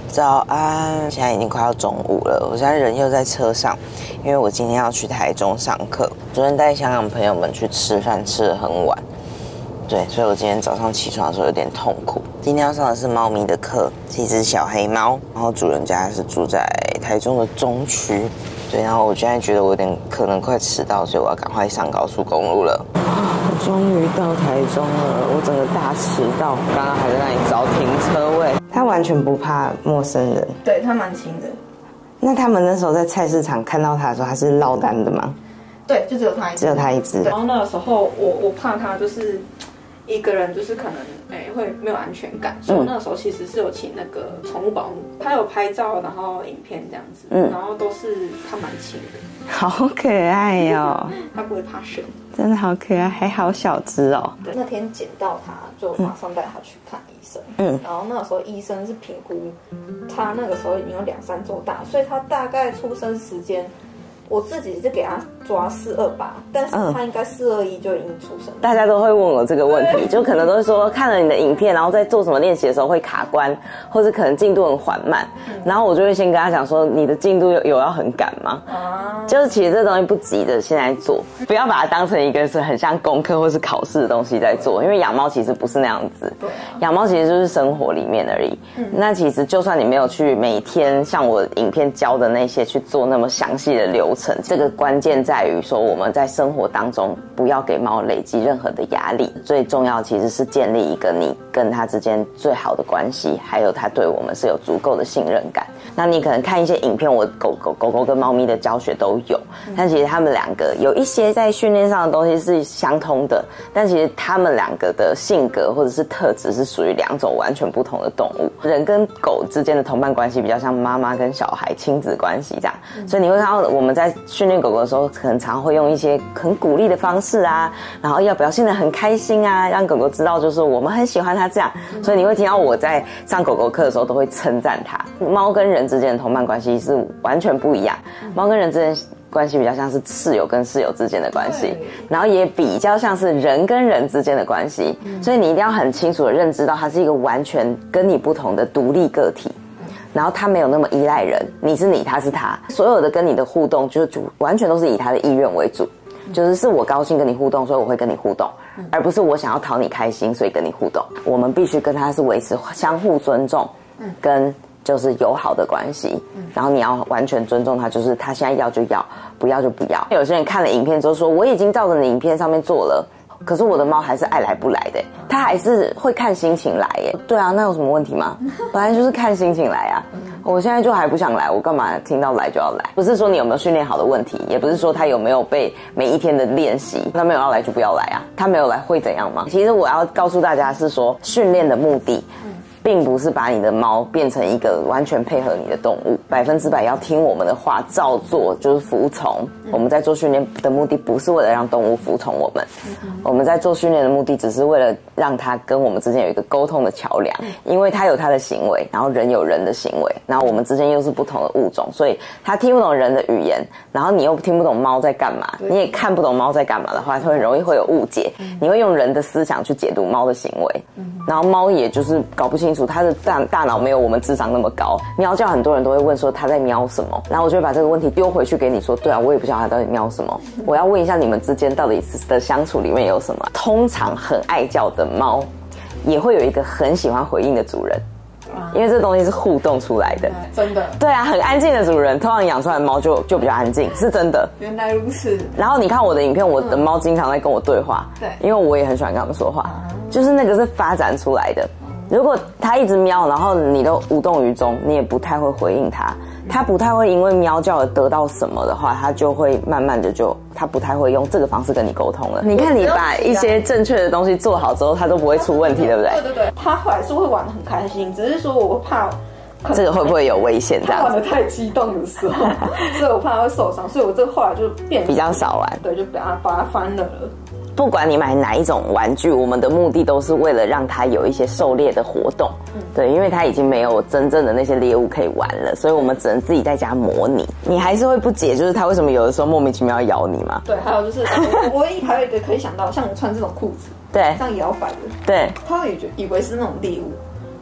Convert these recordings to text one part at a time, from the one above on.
早安，现在已经快要中午了，我现在人又在车上，因为我今天要去台中上课。昨天带香港朋友们去吃饭，吃得很晚，对，所以我今天早上起床的时候有点痛苦。今天要上的是猫咪的课，是一只小黑猫，然后主人家是住在台中的中区，对，然后我现在觉得我有点可能快迟到，所以我要赶快上高速公路了。我终于到台中了，我整个大迟到，刚刚还在那里找停车位。他完全不怕陌生人， 对他蛮亲的。 那他们那时候在菜市场看到他的时候，他是落单的吗？ 对，就只有他一只。 只有他一只。 然后那个时候我怕他就是一个人，就是可能会没有安全感，所以我那个时候其实是有请那个宠物保姆，他有拍照，然后影片这样子，然后都是他蛮亲的。 好可爱哦！ 他不会怕生， 真的好可爱，还好小只哦。 对，那天捡到他，就马上带他去看医生。然后那个时候医生是评估他那个时候已经有2-3周大，所以他大概出生时间，我自己是给他抓428，但是他应该421就已经出生了。 大家都会问我这个问题，就可能都是说看了你的影片，然后在做什么练习的时候会卡关，或者可能进度很缓慢，然后我就会先跟他讲说，你的进度有要很赶吗？就是其实这东西不急着现在做，不要把它当成一个是很像功课或是考试的东西在做，因为养猫其实不是那样子，养猫其实就是生活里面而已。那其实就算你没有去每天像我影片教的那些去做那么详细的流程，这个关键在于说我们在生活当中不要给猫累积任何的压力，最重要其实是建立一个你跟它之间最好的关系，还有它对我们是有足够的信任感。那你可能看一些影片，我狗狗跟猫咪的教学都有，但其实他们两个有一些在训练上的东西是相通的，但其实他们两个的性格或者是特质是属于2种完全不同的动物。人跟狗之间的同伴关系比较像妈妈跟小孩亲子关系这样，所以你会看到我们在训练狗狗的时候，可能常会用一些很鼓励的方式啊，然后要表现得很开心啊，让狗狗知道就是我们很喜欢它这样。所以你会听到我在上狗狗课的时候都会称赞它。猫跟人之间的同伴关系是完全不一样，猫跟人之间关系比较像是室友跟室友之间的关系，然后也比较像是人跟人之间的关系，所以你一定要很清楚的认知到它是一个完全跟你不同的独立个体，然后它没有那么依赖人，你是你，它是它，所有的跟你的互动就完全都是以它的意愿为主，就是我高兴跟你互动，所以我会跟你互动，而不是我想要讨你开心所以跟你互动。我们必须跟它是维持相互尊重跟就是友好的关系，然后你要完全尊重他，就是他现在要就要，不要就不要。有些人看了影片之后说，我已经照着你影片上面做了，可是我的猫还是爱来不来的，它还是会看心情来耶。对啊，那有什么问题吗？本来就是看心情来啊。我现在就还不想来，我干嘛听到来就要来？不是说你有没有训练好的问题，也不是说他有没有被每一天的练习，他没有要来就不要来啊。他没有来会怎样吗？其实我要告诉大家是说，训练的目的并不是把你的猫变成一个完全配合你的动物，100%要听我们的话照做，就是服从。我们在做训练的目的不是为了让动物服从我们，我们在做训练的目的只是为了让它跟我们之间有一个沟通的桥梁，因为它有它的行为，然后人有人的行为，然后我们之间又是不同的物种，所以它听不懂人的语言，然后你又听不懂猫在干嘛，你也看不懂猫在干嘛的话，就很容易会有误解，你会用人的思想去解读猫的行为，然后猫也就是搞不清楚，它的大脑没有我们智商那么高。喵叫很多人都会问说它在喵什么，然后我就会把这个问题丢回去给你说，对啊，我也不晓得它到底喵什么，我要问一下你们之间到底的相处里面有什么。通常很爱叫的猫也会有一个很喜欢回应的主人，因为这东西是互动出来的， 真的。 对啊，很安静的主人通常养出来的猫就比较安静，是真的。 原来如此。 然后你看我的影片，我的猫经常在跟我对话，对，因为我也很喜欢跟他们说话，就是那个是发展出来的。如果它一直喵，然后你都无动于衷，你也不太会回应它，它不太会因为喵叫而得到什么的话，它就会慢慢的它不太会用这个方式跟你沟通了。你看你把一些正确的东西做好之后，它都不会出问题，对不对？ 对对对，它后来是会玩得很开心，只是说我怕这个会不会有危险？这样子玩得太激动的时候，所以我怕它会受伤，所以我这个后来就变比较少玩， 对，就把它翻了。 不管你买哪一种玩具，我们的目的都是为了让它有一些狩猎的活动，对，因为它已经没有真正的那些猎物可以玩了，所以我们只能自己在家模拟。你还是会不解，就是它为什么有的时候莫名其妙要咬你吗？ 对，还有就是我还有一个可以想到，像我穿这种裤子， 对， 这样摇摆的， 对， 他会以为是那种猎物。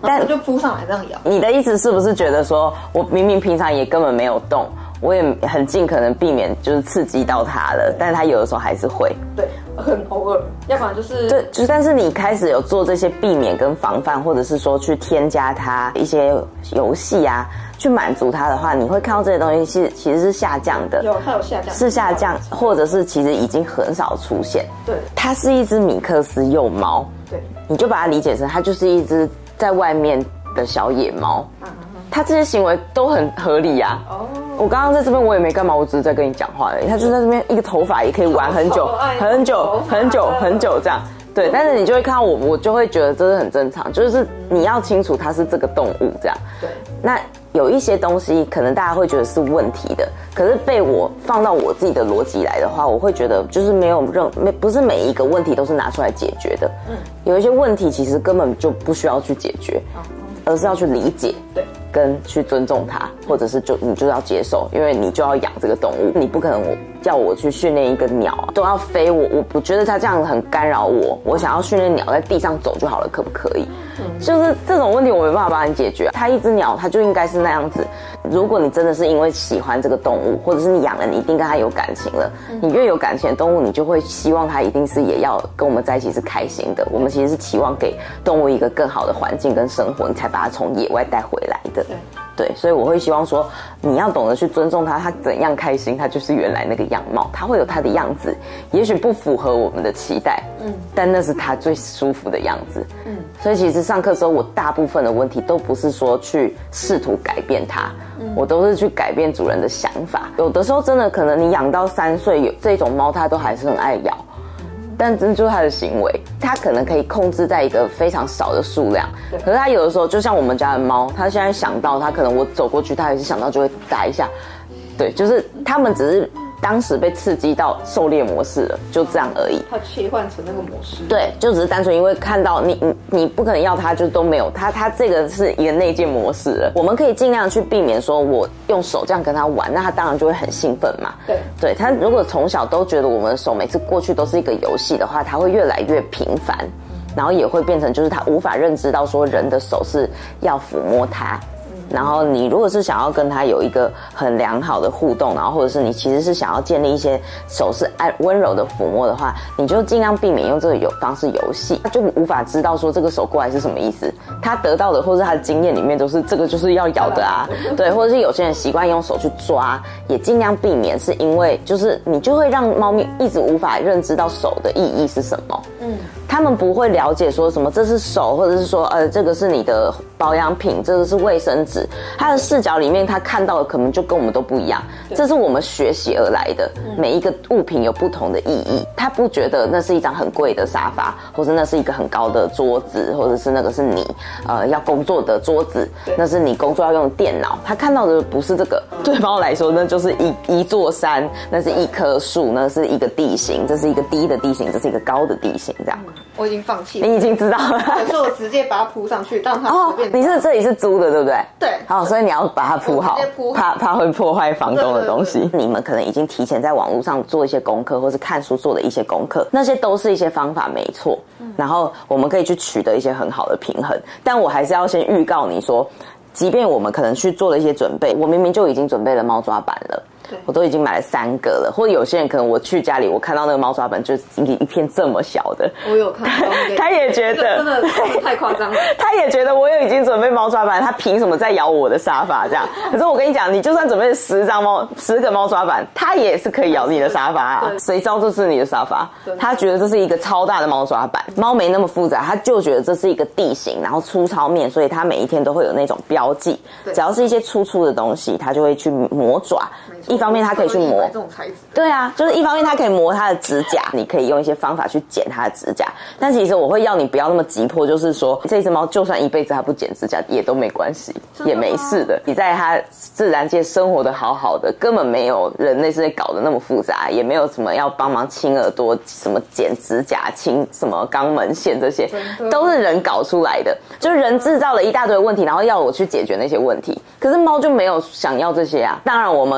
然后就扑上来这样咬。 你的意思是不是觉得说，我明明平常也根本没有动，我也很尽可能避免就是刺激到它了，但是它有的时候还是会。 对，很偶尔，要不然就是对，就是但是你开始有做这些避免跟防范，或者是说去添加它一些游戏啊，去满足它的话，你会看到这些东西其实是下降的。 有，它有下降， 是下降，或者是其实已经很少出现。 对， 它是一只米克斯幼猫。 对， 你就把它理解成它就是一只在外面的小野猫。它这些行为都很合理啊。哦，我刚刚在这边我也没干嘛，我只是在跟你讲话而已。它就在这边一个头发也可以玩很久很久很久很久这样。对，但是你就会看到我就会觉得这是很正常，就是你要清楚它是这个动物这样。 对， 那有一些东西可能大家会觉得是问题的，可是被我放到我自己的逻辑来的话，我会觉得就是不是每一个问题都是拿出来解决的。有一些问题其实根本就不需要去解决，而是要去理解。对。跟去尊重它，或者是你就要接受，因为你就要养这个动物，你不可能叫我去训练一个鸟都要飞，我不觉得它这样很干扰我，我想要训练鸟在地上走就好了，可不可以？就是这种问题我没办法帮你解决。它一只鸟它就应该是那样子。如果你真的是因为喜欢这个动物，或者是你养了，你一定跟它有感情了。你越有感情的动物，你就会希望它一定是也要跟我们在一起是开心的。我们其实是期望给动物一个更好的环境跟生活，你才把它从野外带回来的。对，所以我会希望说，你要懂得去尊重它，它怎样开心，它就是原来那个样貌，它会有它的样子，也许不符合我们的期待，但那是它最舒服的样子，所以其实上课的时候，我大部分的问题都不是说去试图改变它，我都是去改变主人的想法。有的时候真的可能你养到3岁，有这种猫它都还是很爱咬。但这就是它的行为，它可能可以控制在一个非常少的数量，可是它有的时候就像我们家的猫，它现在想到它可能我走过去，它也是想到就会打一下，对，就是它们只是当时被刺激到狩猎模式了，就这样而已。 它切换成那个模式， 对，就只是单纯因为看到你不可能要它就都没有它这个是一个内建模式了。我们可以尽量去避免说我用手这样跟它玩，那它当然就会很兴奋嘛。对，它如果从小都觉得我们的手每次过去都是一个游戏的话，它会越来越频繁，然后也会变成就是它无法认知到说人的手是要抚摸它。然后你如果是想要跟他有一个很良好的互动，然后或者是你其实是想要建立一些手势温柔的抚摸的话，你就尽量避免用这个方式游戏，他就无法知道说这个手过来是什么意思。他得到的或是他的经验里面都是这个就是要咬的啊，对，或者是有些人习惯用手去抓，也尽量避免，是因为就是你就会让猫咪一直无法认知到手的意义是什么。他们不会了解说什么这是手，或者是说这个是你的保养品，这个是卫生纸。他的视角里面他看到的可能就跟我们都不一样，这是我们学习而来的。每一个物品有不同的意义，他不觉得那是一张很贵的沙发，或是那是一个很高的桌子，或者是那个是你要工作的桌子，那是你工作要用的电脑。他看到的不是这个，对猫来说那就是一座山，那是一棵树，那是一个地形，这是一个低的地形，这是一个高的地形，这样。 我已经放弃了， 你已经知道了， 可是我直接把它铺上去，让它随便。 你是这里是租的对不对？ 对。 好，所以你要把它铺好，怕会破坏房东的东西。你们可能已经提前在网络上做一些功课，或是看书做的一些功课，那些都是一些方法，没错。然后我们可以去取得一些很好的平衡，但我还是要先预告你说，即便我们可能去做了一些准备，我明明就已经准备了猫抓板了。我都已经买了3个了，或者有些人可能我去家里，我看到那个猫抓板就一片这么小的， 我有看到， 他也觉得真的太夸张了， 他也觉得我有已经准备猫抓板，他凭什么在咬我的沙发这样？可是我跟你讲，你就算准备10个猫抓板，他也是可以咬你的沙发啊！谁知道这是你的沙发？他觉得这是一个超大的猫抓板，猫没那么复杂，他就觉得这是一个地形，然后粗糙面，所以他每一天都会有那种标记，只要是一些粗的东西，他就会去磨爪。一方面它可以去磨这种材质， 对啊，就是一方面它可以磨它的指甲，你可以用一些方法去剪它的指甲。但其实我会要你不要那么急迫，就是说这只猫就算一辈子它不剪指甲也都没关系，也没事的。你在它自然界生活的好好的，根本没有人类是搞得那么复杂，也没有什么要帮忙清耳朵、什么剪指甲、清什么肛门线，这些都是人搞出来的。就是人制造了一大堆问题，然后要我去解决那些问题。可是猫就没有想要这些啊。当然我们养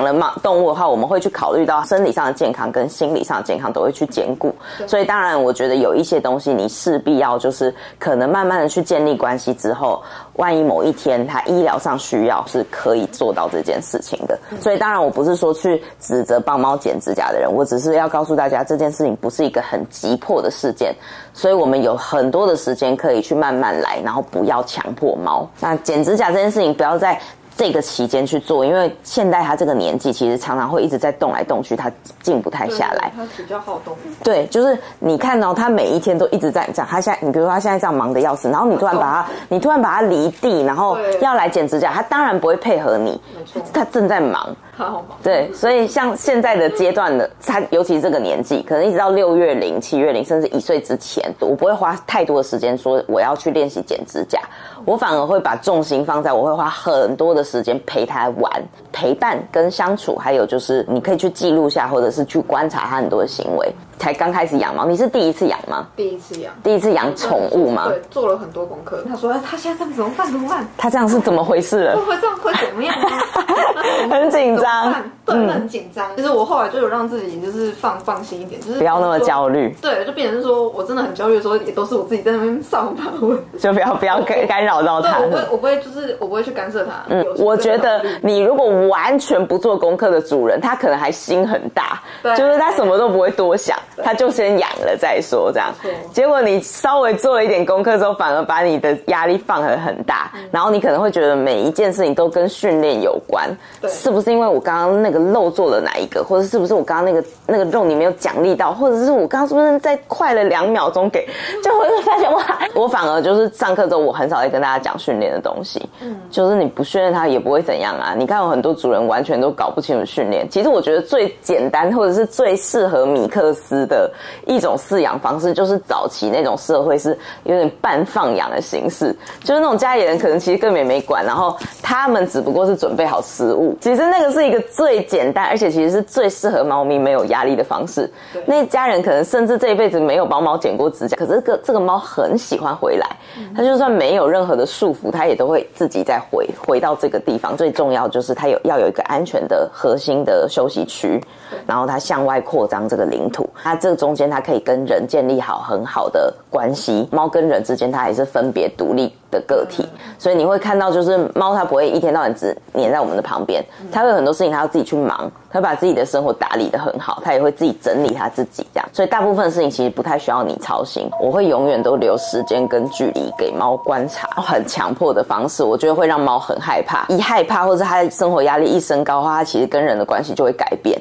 了动物的话，我们会去考虑到生理上的健康跟心理上的健康都会去兼顾。所以当然我觉得有一些东西你势必要就是可能慢慢的去建立关系之后，万一某一天他医疗上需要，是可以做到这件事情的。所以当然我不是说去指责帮猫剪指甲的人，我只是要告诉大家这件事情不是一个很急迫的事件，所以我们有很多的时间可以去慢慢来，然后不要强迫猫。那剪指甲这件事情不要在这个期间去做，因为现在他这个年纪其实常常会一直在动来动去，他静不太下来。 他比较好动。 对，就是你看到他每一天都一直在这样，他现在你比如说他现在这样忙得要死，然后你突然把他离地，然后要来剪指甲，他当然不会配合你，他正在忙。 他好忙。 对，所以像现在的阶段的他，尤其这个年纪，可能一直到6月龄、7月龄，甚至1岁之前，我不会花太多的时间说我要去练习剪指甲，我反而会把重心放在我会花很多的时间陪他玩、陪伴跟相处，还有就是你可以去记录下，或者是去观察他很多的行为。才刚开始养猫，你是第一次养吗？ 第一次养。 第一次养宠物吗？ 对，做了很多功课。他说他现在这样怎么办？ 他这样是怎么回事了？ 会这样会怎么样吗？ 很紧张， 对，很紧张。其实我后来就有让自己就是放心一点，就是不要那么焦虑。 对，就变成是说我真的很焦虑的时候，也都是我自己在那边上班， 就不要干扰到他。 对，我不会去干涉他。 我觉得你如果完全不做功课的主人，他可能还心很大，就是他什么都不会多想。他就先养了再说，这样。结果你稍微做了一点功课之后，反而把你的压力放得很大，然后你可能会觉得每一件事情都跟训练有关。是不是因为我刚刚那个肉做了哪一个，或者是不是我刚刚那个肉你没有奖励到，或者是我刚刚是不是再快了2秒钟给？就会发现哇，我反而就是上课之后，我很少在跟大家讲训练的东西。就是你不训练它也不会怎样啊。你看有很多主人完全都搞不清楚训练。其实我觉得最简单或者是最适合米克斯的一种饲养方式，就是早期那种社会是有点半放养的形式，就是那种家里人可能其实根本也没管，然后他们只不过是准备好食物。其实那个是一个最简单，而且其实是最适合猫咪没有压力的方式。那家人可能甚至这一辈子没有帮猫剪过指甲，可是这个猫很喜欢回来，它就算没有任何的束缚，它也都会自己再回到这个地方。最重要就是它要有一个安全的核心的休息区，然后它向外扩张这个领土，它这个中间它可以跟人建立好很好的关系。猫跟人之间它也是分别独立的个体，所以你会看到就是猫它不会一天到晚只黏在我们的旁边，它会有很多事情它要自己去忙，它把自己的生活打理得很好，它也会自己整理它自己这样。所以大部分的事情其实不太需要你操心，我会永远都留时间跟距离给猫观察。很强迫的方式我觉得会让猫很害怕，一害怕或者它的生活压力一升高的话，它其实跟人的关系就会改变。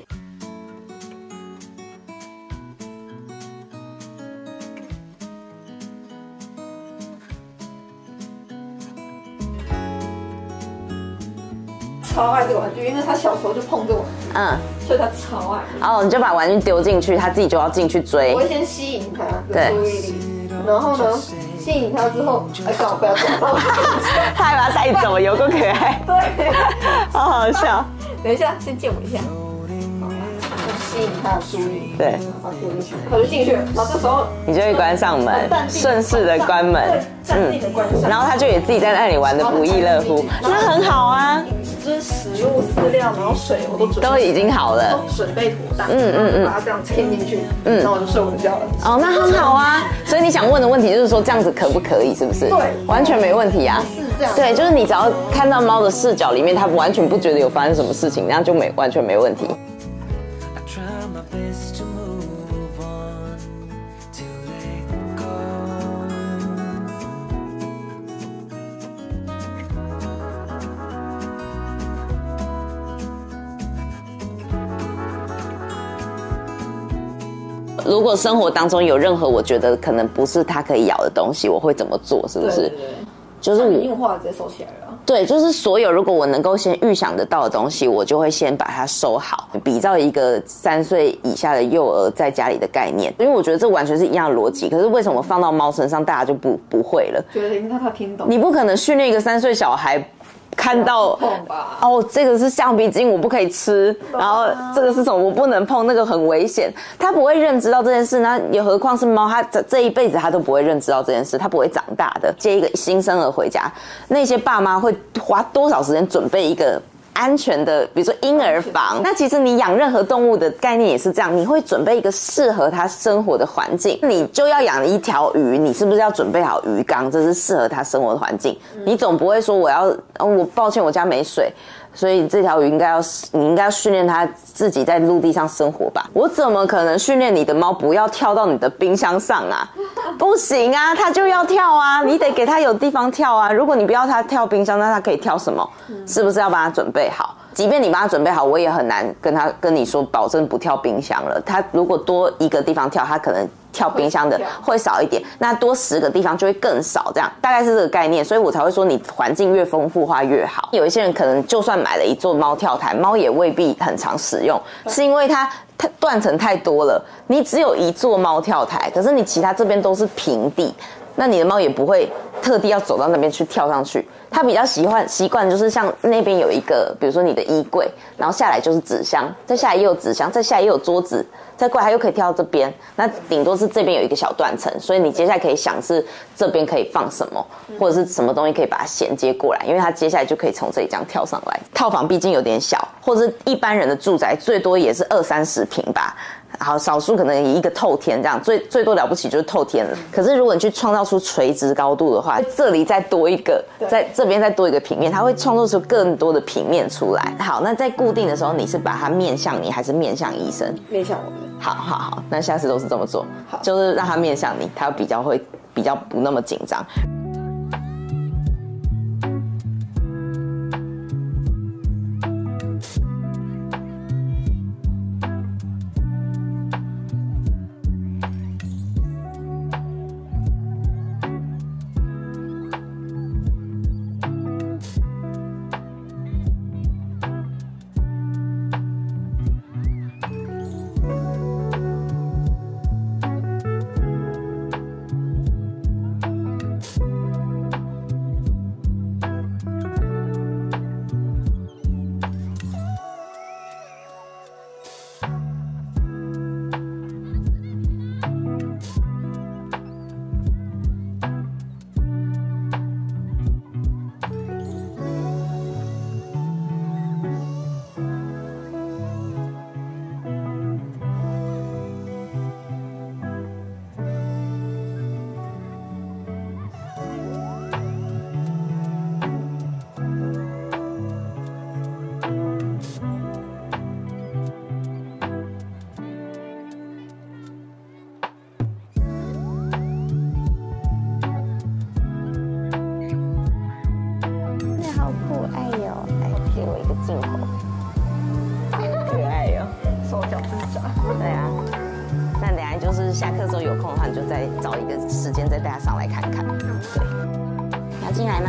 超爱这个玩具，因为他小时候就碰这个玩具，所以他超爱。 你就把玩具丢进去，他自己就要进去追。 我会先吸引他的注意力，然后呢，吸引他之后，刚好不要抓到， 他还把他带走，有够可爱。 对， 好好笑。 等一下，先见我一下。吸引他的注意， 对， 他就进去了，然后这时候你就会关上门，顺势的关门， 淡定的关上， 然后他就也自己在那里玩的不亦乐乎，那很好啊。 就是食物、饲料，然后水我都已经好了， 都准备妥当，把它这样嵌进去，然后我就睡午觉了。 那很好啊。所以你想问的问题就是说这样子可不可以？是不是？ 对， 完全没问题啊。 是这样。 对，就是你只要看到猫的视角里面，它完全不觉得有发生什么事情，那样就完全没问题。如果生活当中有任何我觉得可能不是它可以咬的东西，我会怎么做？是不是？对，就是我硬化直接收起来了。 对，就是所有如果我能够先预想得到的东西，我就会先把它收好。比照一个3岁以下的幼儿在家里的概念，因为我觉得这完全是一样的逻辑。可是为什么放到猫身上，大家就不会了？ 觉得应该他听懂。 你不可能训练一个3岁小孩。看到这个是橡皮筋，我不可以吃，然后这个是什么我不能碰，那个很危险。他不会认知到这件事，那也何况是猫，他这一辈子他都不会认知到这件事，他不会长大的。接一个新生儿回家，那些爸妈会花多少时间准备一个安全的，比如说婴儿房。那其实你养任何动物的概念也是这样，你会准备一个适合它生活的环境。你就要养一条鱼，你是不是要准备好鱼缸？这是适合它生活的环境。你总不会说我抱歉我家没水。所以这条鱼你应该要训练它自己在陆地上生活吧？我怎么可能训练你的猫不要跳到你的冰箱上啊？不行啊，它就要跳啊，你得给它有地方跳啊。如果你不要它跳冰箱，那它可以跳什么？是不是要把它准备好？即便你把它准备好，我也很难跟你说保证不跳冰箱了。它如果多一个地方跳，它可能跳冰箱的会少一点，那多10个地方就会更少，这样大概是这个概念，所以我才会说你环境越丰富化越好。有一些人可能就算买了一座猫跳台，猫也未必很常使用，是因为它断层太多了，你只有一座猫跳台，可是你其他这边都是平地，那你的猫也不会特地要走到那边去跳上去，它比较习惯就是像那边有一个，比如说你的衣柜，然后下来就是纸箱，再下来也有纸箱，再下来也有桌子，再过来它又可以跳到这边，那顶多是这边有一个小断层，所以你接下来可以想是这边可以放什么，或者是什么东西可以把它衔接过来，因为它接下来就可以从这里这样跳上来。套房毕竟有点小，或者是一般人的住宅最多也是20-30平吧。好，少数可能以一个透天这样，最多了不起就是透天了。可是如果你去创造出垂直高度的话，这里再多一个，在这边再多一个平面，它会创造出更多的平面出来。好，那在固定的时候，你是把它面向你，还是面向医生？ 面向我们。 好，那下次都是这么做，就是让它面向你，它比较不那么紧张。镜头，可爱哟，手脚挣扎。对啊，那等一下就是下课之后有空的话，你就再找一个时间再带他上来看看。对，要进来吗？